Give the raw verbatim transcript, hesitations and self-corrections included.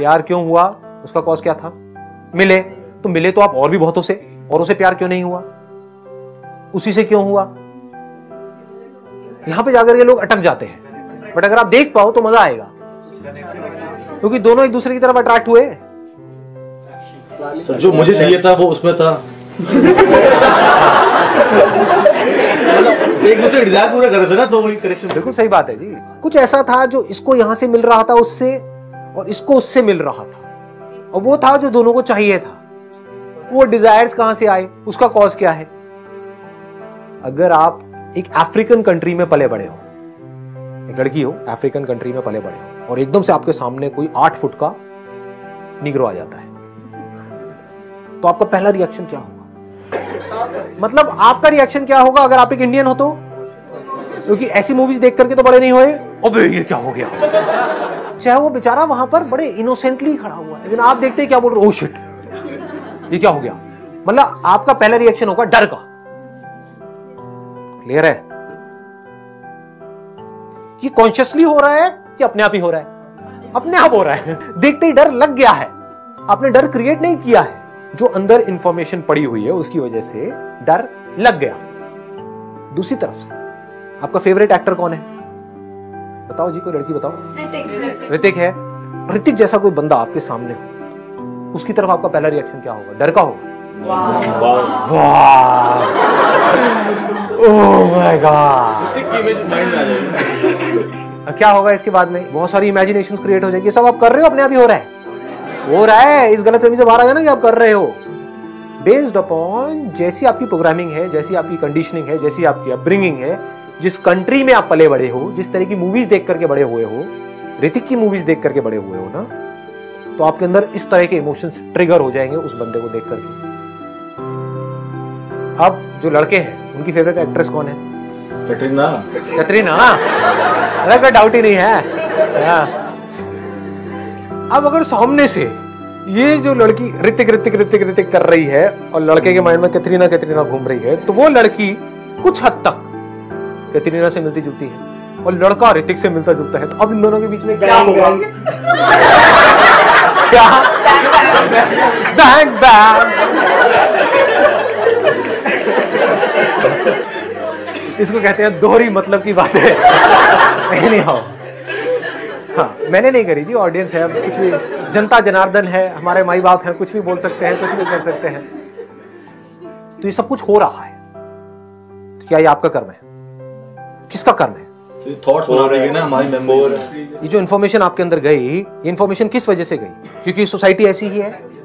प्यार क्यों हुआ, उसका कॉज क्या था? मिले, तो मिले तो आप और भी बहुतों से, और उसे प्यार क्यों नहीं हुआ? उसी से क्यों हुआ? यहां पे जाकर के लोग अटक जाते हैं। बट अगर आप देख पाओ तो मजा आएगा, क्योंकि दोनों एक दूसरे की तरफ अट्रैक्ट हुए। जो मुझे चाहिए था वो उसमें था। एक दूसरे डिजायर पूरा कर रहे थे ना, तो वही करेक्शन। बिल्कुल सही बात है जी। कुछ ऐसा था जो इसको यहां से मिल रहा था उससे, और इसको उससे मिल रहा था, और वो था जो दोनों को चाहिए था। वो डिजायर्स कहां से आए, उसका कॉज क्या है? अगर आप एक अफ्रीकन कंट्री में पले बड़े हो, एक लड़की हो, अफ्रीकन कंट्री में पले बड़े हो, और एकदम से आपके सामने कोई आठ फुट का निग्रो आ जाता है, तो आपका पहला रिएक्शन क्या होगा? मतलब आपका रिएक्शन क्या होगा अगर आप एक इंडियन हो तो? क्योंकि ऐसी मूवीज देख करके तो बड़े नहीं हुए, अबे ये क्या हो गया। चाहे वो बेचारा वहां पर बड़े इनोसेंटली खड़ा हुआ है, लेकिन आप देखते हैं क्या बोल रहे, ओह शिट, ये क्या हो गया। मतलब आपका पहला रिएक्शन होगा डर का। क्लियर है? ये कॉन्शियसली हो रहा है कि अपने आप ही हो रहा है? अपने आप हो रहा है। देखते ही डर लग गया है, आपने डर क्रिएट नहीं किया है। जो अंदर इंफॉर्मेशन पड़ी हुई है उसकी वजह से डर लग गया। दूसरी तरफ से आपका फेवरेट एक्टर कौन है? बताओ जी, कोई लड़की बताओ। ऋतिक है। ऋतिक जैसा कोई बंदा आपके सामने हो, उसकी तरफ आपका पहला रिएक्शन क्या होगा? डर का होगा। वाह, ओह माय गॉड। ऋतिक की इमेज माइंड में आ जाएगी। क्या होगा इसके बाद में? बहुत सारी इमेजिनेशंस क्रिएट हो जाएगी। सब आप कर रहे हो, अपने आप ही हो रहा है, हो रहा है। इस गलतफहमी से बाहर आ जाना कि आप कर रहे हो। बेस्ड अपॉन जैसी आपकी प्रोग्रामिंग है, जैसी आपकी कंडीशनिंग है, जैसी आपकी अपब्रिंगिंग है, जिस कंट्री में आप पले बड़े हो, जिस तरह की मूवीज देख करके बड़े हुए हो, ऋतिक की मूवीज देख करके बड़े हुए हो ना, तो आपके अंदर इस तरह के इमोशंस ट्रिगर हो जाएंगे उस बंदे को देख करके। अब जो लड़के हैं, उनकी फेवरेट एक्ट्रेस कौन है? कैटरीना। कैटरीना, अरे कोई डाउट ही नहीं है। अब अगर सामने से ये जो लड़की ऋतिक ऋतिक ऋतिक ऋतिक कर रही है और लड़के के माइंड में कैटरीना कैटरीना घूम रही है, तो वो लड़की कुछ हद तक कैटरीना से मिलती जुलती है और लड़का ऋतिक से मिलता जुलता है, तो अब इन दोनों के बीच में क्या होगा? क्या? Bang bang. इसको कहते हैं दोहरी मतलब की बातें। नहीं हो, हाँ, मैंने नहीं करी जी, ऑडियंस है, कुछ भी, जनता जनार्दन है, हमारे माई बाप हैं, कुछ भी बोल सकते हैं, कुछ भी कर सकते हैं। तो ये सब कुछ हो रहा है, तो क्या ये आपका कर्म है? किसका कर्म है? थॉट्स बना रही है ना हमारी मेमोरी। ये जो इन्फॉर्मेशन आपके अंदर गई, ये इन्फॉर्मेशन किस वजह से गई? क्योंकि सोसाइटी ऐसी ही है।